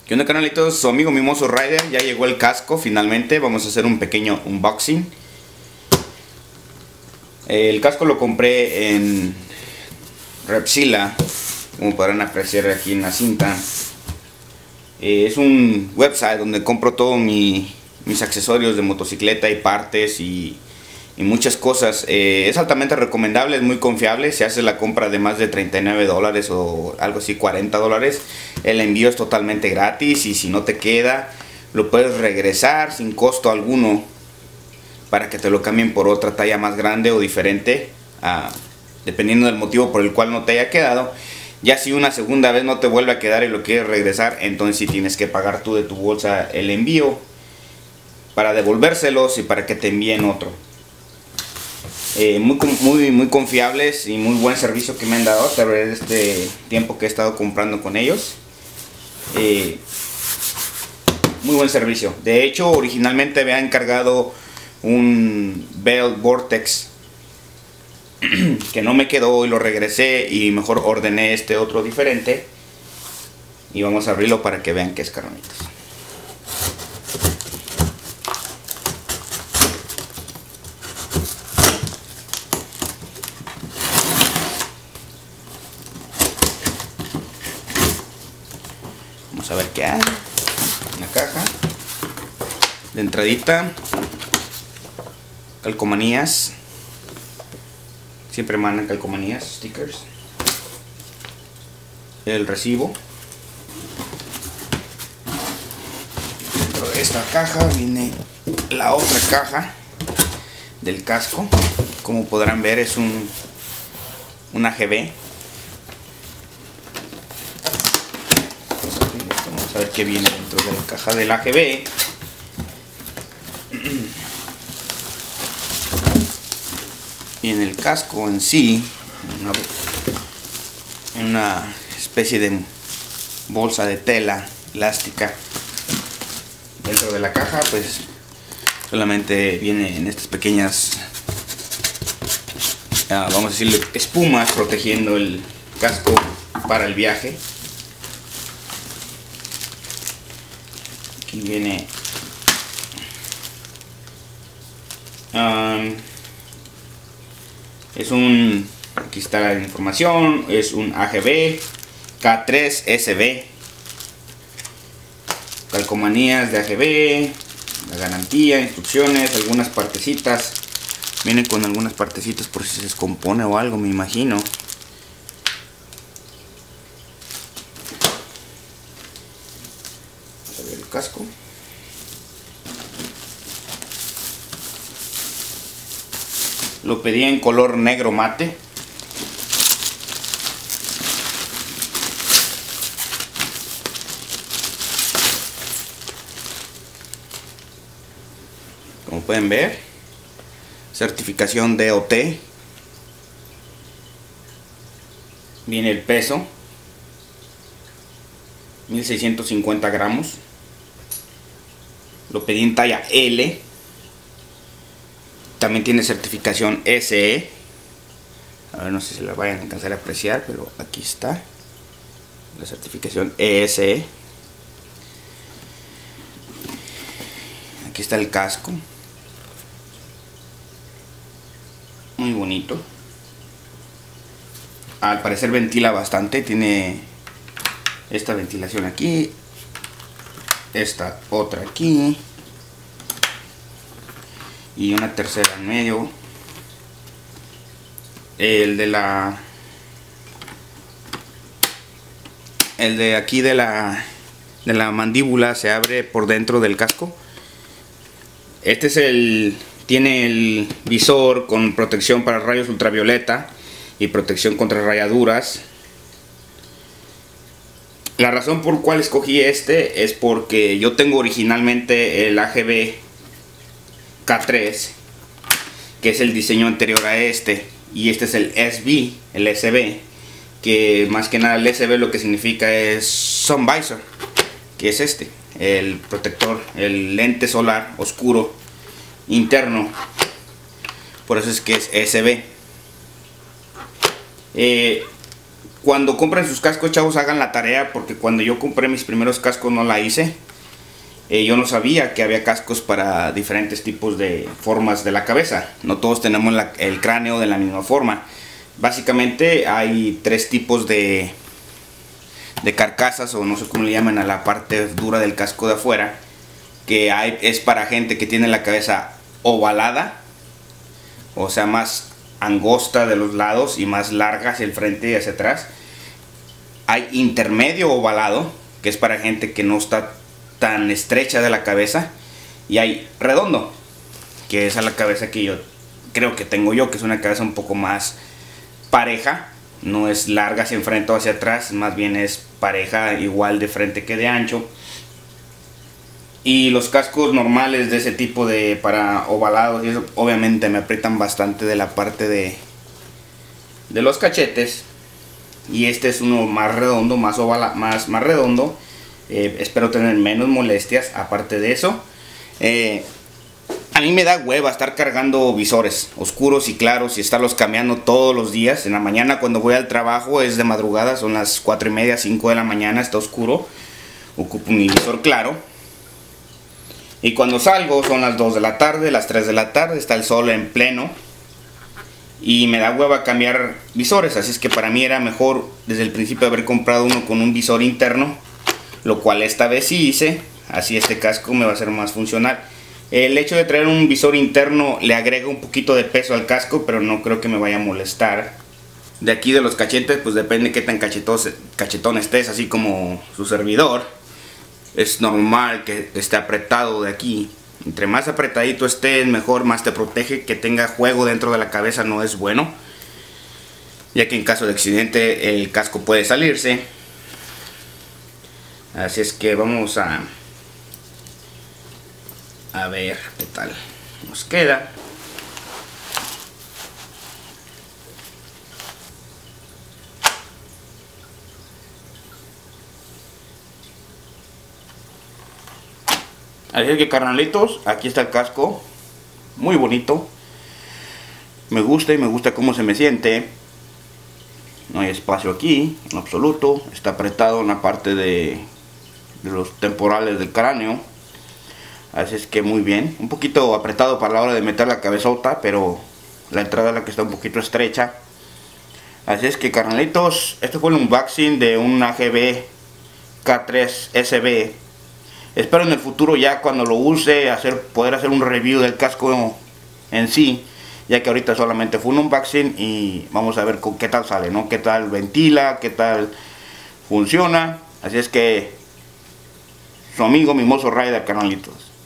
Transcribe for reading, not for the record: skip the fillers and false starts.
¿Qué onda, canalitos? Su amigo Mimoso Rider. Ya llegó el casco finalmente. Vamos a hacer un pequeño unboxing. El casco lo compré en Repsila, como podrán apreciar aquí en la cinta. Es un website donde compro todos mis accesorios de motocicleta y partes y muchas cosas. Es altamente recomendable, es muy confiable. Si haces la compra de más de $39 o algo así, $40, el envío es totalmente gratis, y si no te queda lo puedes regresar sin costo alguno para que te lo cambien por otra talla más grande o diferente, dependiendo del motivo por el cual no te haya quedado. Ya si una segunda vez no te vuelve a quedar y lo quieres regresar, entonces sí tienes que pagar tú de tu bolsa el envío para devolvérselos y para que te envíen otro. Muy confiables y muy buen servicio que me han dado a través de este tiempo que he estado comprando con ellos. Muy buen servicio. De hecho, originalmente me había encargado un Bell Vortex que no me quedó y lo regresé, y mejor ordené este otro diferente, y vamos a abrirlo para que vean qué es, caronitas. Vamos a ver qué hay en la caja. De entradita, calcomanías. Siempre mandan calcomanías, stickers. El recibo. Dentro de esta caja viene la otra caja del casco. Como podrán ver, es un AGV. Vamos a ver qué viene dentro de la caja del AGV. Y en el casco en sí, una especie de bolsa de tela elástica. Dentro de la caja pues solamente viene en estas pequeñas, vamos a decirle, espumas, protegiendo el casco para el viaje. Aquí viene aquí está la información. Es un AGV K3 SB, calcomanías de AGV, la garantía, instrucciones, algunas partecitas. Viene con algunas partecitas por si se descompone o algo, me imagino. Vamos a ver el casco. Lo pedí en color negro mate. Como pueden ver, certificación DOT. Viene el peso, 1650 gramos. Lo pedí en talla L. También tiene certificación SE. A ver, no sé si la vayan a alcanzar a apreciar, pero aquí está la certificación ESE. Aquí está el casco, muy bonito. Al parecer ventila bastante. Tiene esta ventilación aquí, esta otra aquí y una tercera en medio. El de aquí de la mandíbula se abre por dentro del casco. Este es tiene el visor con protección para rayos ultravioleta y protección contra rayaduras. La razón por cual escogí este es porque yo tengo originalmente el AGV K3, que es el diseño anterior a este, y este es el SB, que más que nada el SB lo que significa es Sun Visor, que es el protector, el lente solar oscuro interno. Por eso es que es SB. Cuando compren sus cascos, chavos, hagan la tarea, porque cuando yo compré mis primeros cascos no la hice. Yo no sabía que había cascos para diferentes tipos de formas de la cabeza. No todos tenemos el cráneo de la misma forma. Básicamente hay 3 tipos de carcasas, o no sé cómo le llaman a la parte dura del casco de afuera, que es para gente que tiene la cabeza ovalada, o sea, más angosta de los lados y más larga hacia el frente y hacia atrás. Hay intermedio ovalado, que es para gente que no está tan estrecha de la cabeza, y hay redondo, que es a la cabeza que yo creo que tengo yo, que es una cabeza un poco más pareja, no es larga hacia enfrente o hacia atrás, más bien es pareja, igual de frente que de ancho. Y los cascos normales de ese tipo para ovalados y eso, obviamente me aprietan bastante de la parte de los cachetes, y este es uno más redondo, más redondo. Espero tener menos molestias. Aparte de eso, a mí me da hueva estar cargando visores oscuros y claros y estarlos cambiando todos los días. En la mañana cuando voy al trabajo, es de madrugada, son las 4:30, 5 de la mañana, está oscuro, ocupo mi visor claro. Y cuando salgo son las 2 de la tarde, las 3 de la tarde, está el sol en pleno, y me da hueva cambiar visores. Así es que para mí era mejor desde el principio haber comprado uno con un visor interno, lo cual esta vez sí hice. Así este casco me va a ser más funcional. El hecho de traer un visor interno le agrega un poquito de peso al casco, pero no creo que me vaya a molestar. De aquí de los cachetes, pues depende qué tan cachetón estés, así como su servidor. Es normal que esté apretado de aquí. Entre más apretadito esté, mejor, más te protege. Que tenga juego dentro de la cabeza no es bueno, ya que en caso de accidente el casco puede salirse. Así es que vamos a ver qué tal nos queda. Así es que, carnalitos, aquí está el casco, muy bonito. Me gusta, y me gusta cómo se me siente. No hay espacio aquí en absoluto. Está apretado en la parte de los temporales del cráneo. Así es que muy bien. Un poquito apretado para la hora de meter la cabezota, pero la entrada es la que está un poquito estrecha. Así es que, carnalitos, este fue el unboxing de un AGV K3 SB. Espero en el futuro, ya cuando lo use, poder hacer un review del casco en sí, ya que ahorita solamente fue un unboxing, y vamos a ver con qué tal sale, ¿no? Qué tal ventila, qué tal funciona. Así es que, su amigo Mimoso Rider, carnalitos.